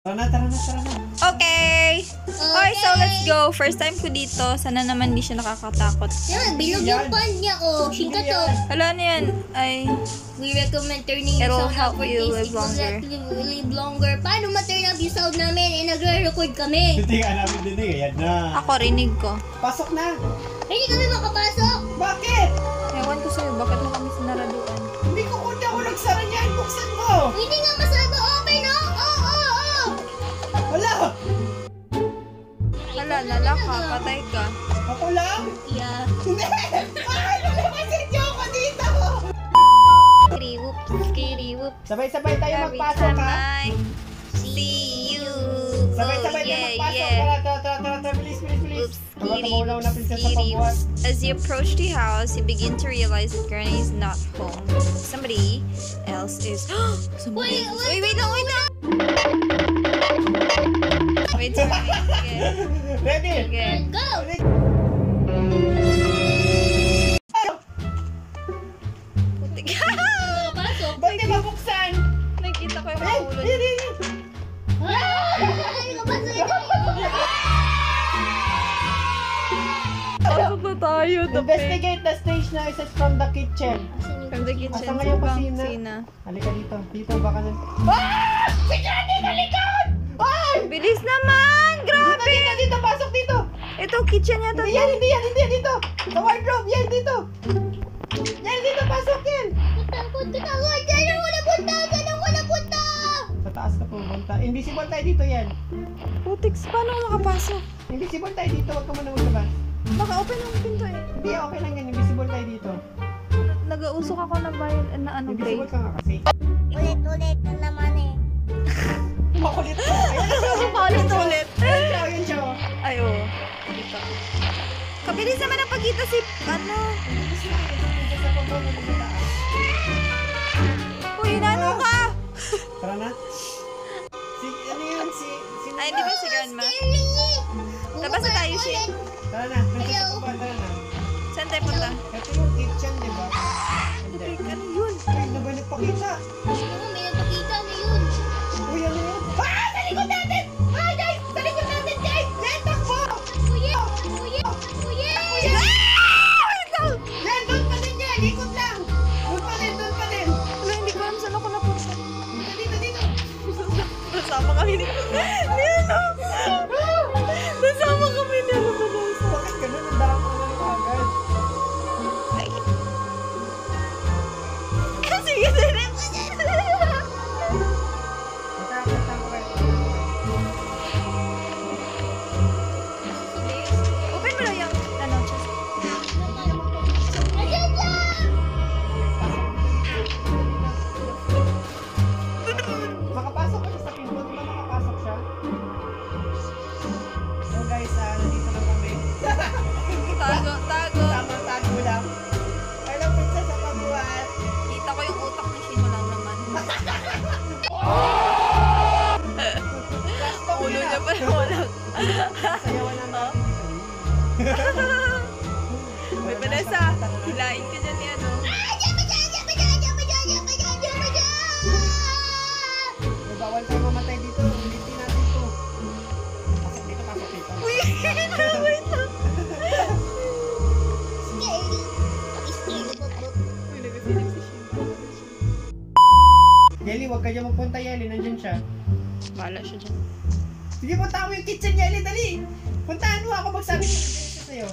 Tara na, tara na, tara na. Okay! Okay, so let's go. First time ko dito. Sana naman di siya nakakatakot. Yan, bilog yung pan niya, oh. Shinka to. Hala na yan. Ay, We recommend turning your It'll sound help up for you this. live It will longer. let you live longer. Paano ma-turn up yung sound namin? Eh, nagre-record kami. Hindi ka namin din eh. Ayan na. ako rinig ko. Pasok na. Hindi kami makapasok. Bakit? Ewan ko sa'yo, bakit mo kami sinaraduan? Hindi ko kundi ako nagsara niyan. Buksan mo. Hindi nga masama open, oh. Oh. Wala. Hala, lala ka, patay ka. Ako lang. Yeah. Hindi. Bakit wala message ako dito? Skitty whoop, skitty whoop. Sabay-sabay tayo Every magpasok time ha. I see you. Sabay-sabay tayo magpasok. Tara, tara, tara, tara. Bilis, bilis, bilis. Oops, Tawag skitty, mo lang na prinsesa skitty. pagbuhat. As you approach the house, you begin to realize that Granny is not home. Somebody else is. Somebody Wait, else. Wait lang, wait lang. Wait, sorry. Okay. Ready? Okay. Go! Putik. Makapasok. Ba't di mabuksan? Nakita ko yung Ayan, ulo. ayan, ayan. Ay, kapasok ito. Pasok na tayo. Investigate the stage now is from the kitchen. From the kitchen. Asan nga yung sa kusina? kusina. Halika dito. Dito baka na. Ah! Si Johnny na likod! Ay! Bilis naman! Grabe! Dito, dito, pasok dito! Ito, kitchen yata. Hindi yan, hindi yan, hindi yan, dito! Sa wardrobe, yan, dito! Yan, dito, pasok yan! Punta ka ako. Diyan ako napunta. Diyan ako napunta. Sa taas ka pumunta. Invisible tayo dito yan. Putix, paano makapasok? Invisible tayo dito, huwag ka muna maglabas. Naka-open ang pinto eh. Hindi, okay lang yan, invisible tayo dito. Nag-uusok ako na bayad na ano, Gray. Invisible ka nga kasi. Ulit na naman eh. Makulit ka. Ayan, Paulit-ulit. Ayan siya, ayan siya. Ay, oo. Dito. Kabilis naman ang pagkita si, ano. Uy, inano ka? Tara na. Si, ano yun, si Ay, di ba si Grandma? Labas na tayo, Shin. Tara na, prinsesa pa ba? Tara na. Saan tayo punta? Ito yung kitchen, di ba? Hindi. Ano yun? Ay, na ba nagpakita? Oo, may napakita na yun. Uy, ano yun? Ah! Sa likod natin! Ah, guys! Sa likod natin, guys! Yan, takbo! Kuya! Kuya! Kuya! Yan, doon pa din yan! Ikot lang! Doon pa din, doon pa din! Wala, hindi ko alam saan ako napunta. Dito, dito, dito! Nasama kami ni ano? Nasama kami ni ano ba daw? Bakit ganun? Ang dami ko na lang agad. Sige, sige. Matakot ako kayo. Open mo lang yung ano, chest. Ayan lang! Makapasok ka siya sa pinto. Di ba makapasok siya? So guys, nandito na kami. Tago, tago. Tamang tago lang. Hello, prinsesa pagbuhat. Kita ko yung utak ni Shino lang naman. Last talk Ulo na. niya pa wala. Sayawan na natin. May Vanessa, hilain ka dyan ni ano. May bawal tayo mamatay dito. Ulitin natin to. Pasok dito, pasok dito. Uy, wait lang. Uy, nagasinig si Shino. Yeli, huwag ka dyan magpunta, Yeli. Nandyan siya. Bahala siya dyan. Sige, punta mo yung kitchen, Yeli. Dali. Puntahan mo ako. Magsabi ko siya sa'yo.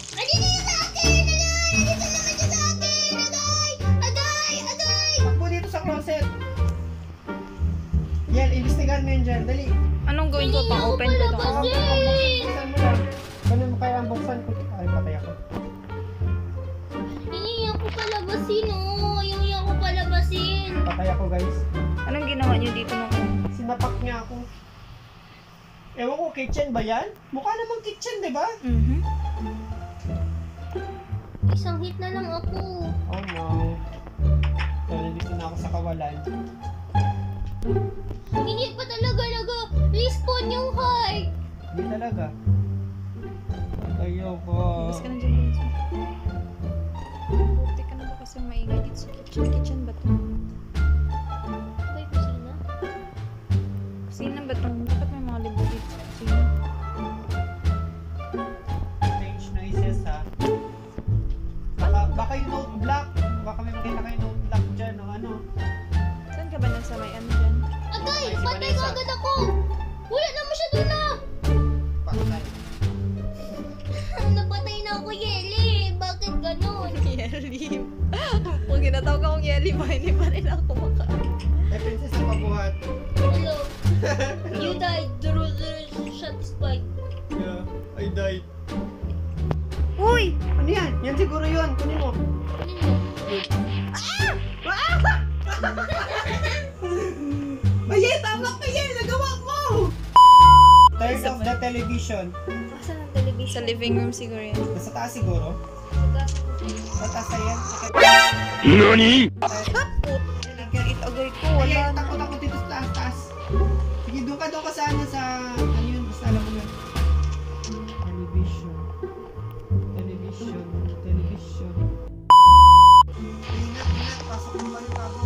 Takbo dito sa closet. Yel, imbestigahan mo yun dyan. Dali. Anong gawin ko? Pang-open ko to. Buksan mo lang. Ganun mo kaya ang buksan ko. Ay, patay ako. Patay ako, guys. Anong ginawa niyo dito nung Sinapak niya ako. Ewan ko, kitchen ba yan? Mukha namang kitchen, di ba? Isang hit na lang ako. Oh no. So, nandito na ako sa kawalan. Hindi pa talaga respawn yung heart. Hindi talaga. Ayoko. Bas ka na dyan, Bunso. Buti ka na ba kasi maingay dito sa kitchen? Kitchen ba to? May kusina? Kusina ba to? Bakit may Tinatawag akong Yeli ba? Hindi pa rin ako maka... Ay, princess na pabuhat. Hello. You died. The rose satisfied. Yeah, I died. Uy! Ano yan? Yan siguro yun. Kunin mo. Ayan, tama ka yan! Nagawa mo! Turn off the television. Asan ang television? Sa living room siguro yan. Nasa taas siguro. Sa taas na yan. NANI?! Agay ko, wala Ayan, na. takot dito sa taas, taas. Sige, doon ka sa ano, sa... Ano yun? Basta alam mo yun. Television. Television. Television. Ingat, ingat. Pasok mo ba yung bago?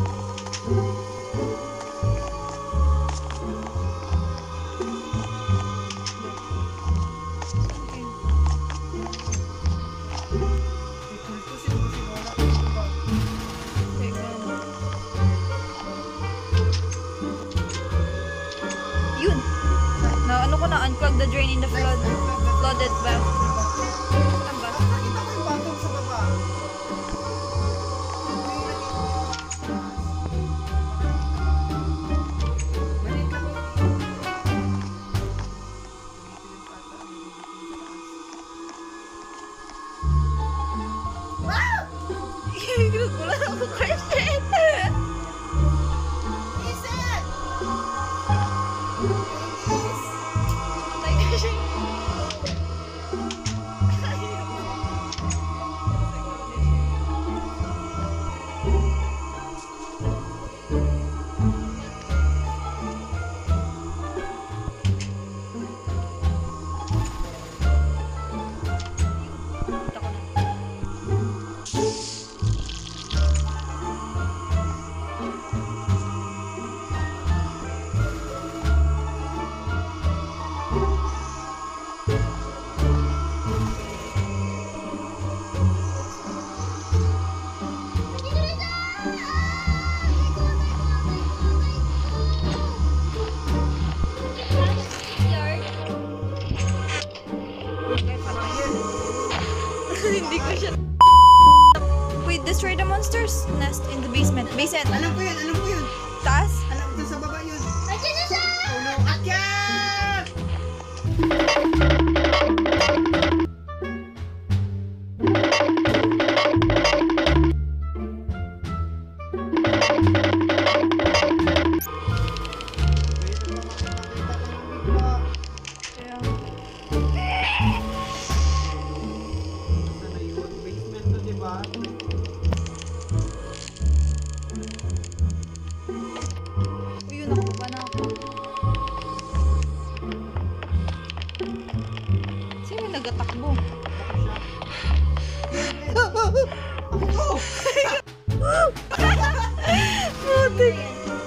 Yun! Na ano ko na, unclog the drain in the flooded bath. Saan ba? Nakita ko yung bathroom sa baba. Maliit lang yun. Wala na ako question. Hindi ko siya... Wait, destroy the monster's nest in the basement. Basement. Alam ko yun, alam ko yun. Taas? Alam ko sa baba yun. Andiyan na siya! Ulo, akyat! Basement to, diba? Uy, yun, nakababa na ako. Sino yung nagatakbo? Ako to! Putik!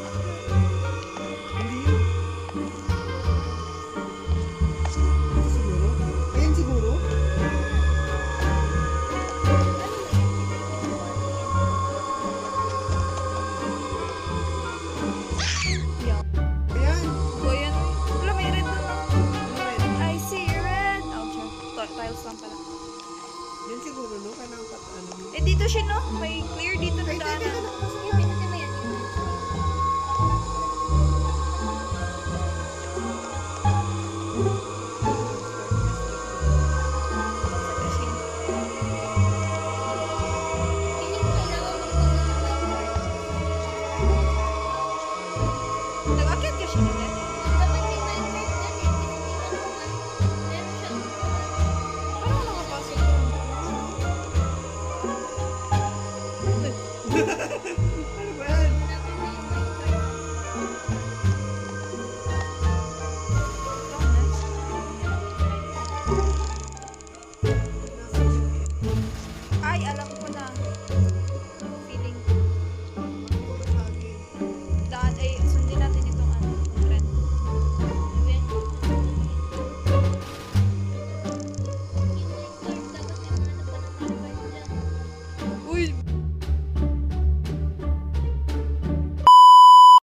Hindi yun. Siguro? Ayan siguro? Yeah. Ayan! O, yan. Wala, may red doon. I see red. Oh, sure. Tiles lang pala. Yan siguro, no? Kailangan pa ano. Eh, dito siya, no? May